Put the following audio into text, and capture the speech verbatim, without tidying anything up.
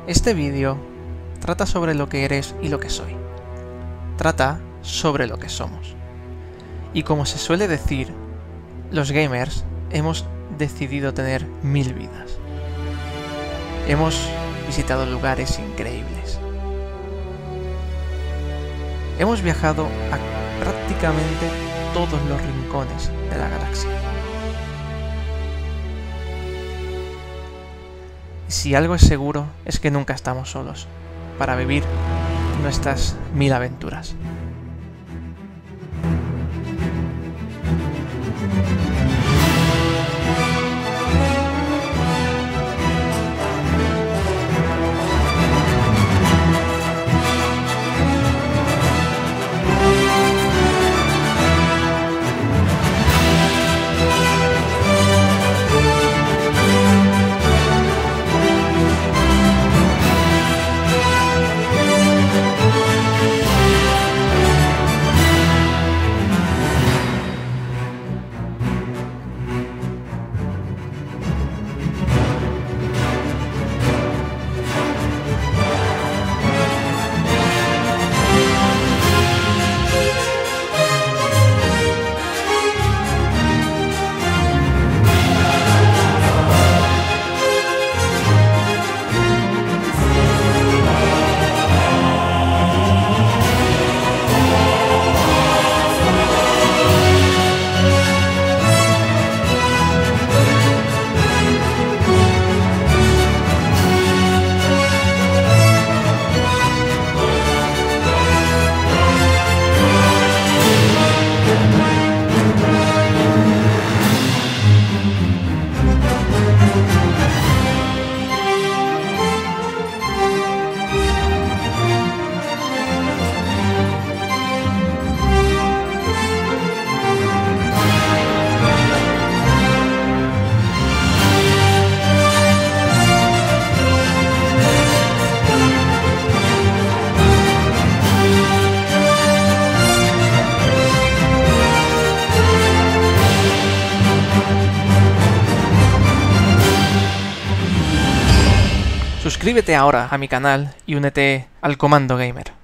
Este vídeo trata sobre lo que eres y lo que soy. Trata sobre lo que somos. Y como se suele decir, los gamers hemos decidido tener mil vidas. Hemos visitado lugares increíbles. Hemos viajado a prácticamente todos los rincones de la galaxia. Si algo es seguro es que nunca estamos solos para vivir nuestras mil aventuras. Suscríbete ahora a mi canal y únete al Comando Gamer.